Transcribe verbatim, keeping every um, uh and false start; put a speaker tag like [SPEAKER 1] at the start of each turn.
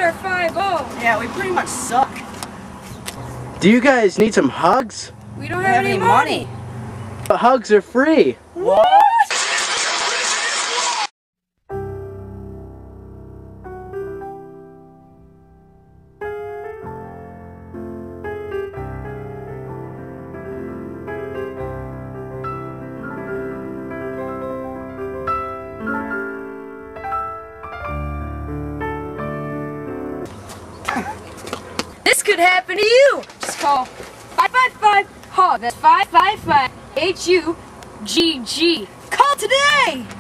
[SPEAKER 1] are five oh.
[SPEAKER 2] Yeah, we pretty much suck.
[SPEAKER 3] Do you guys need some hugs?
[SPEAKER 1] We don't
[SPEAKER 2] We
[SPEAKER 1] have,
[SPEAKER 2] have
[SPEAKER 1] any
[SPEAKER 2] any
[SPEAKER 1] money.
[SPEAKER 2] money.
[SPEAKER 3] But hugs are free.
[SPEAKER 2] What?
[SPEAKER 1] This could happen to you. Just call five five five H U G. That's five five five H U G G. Call today.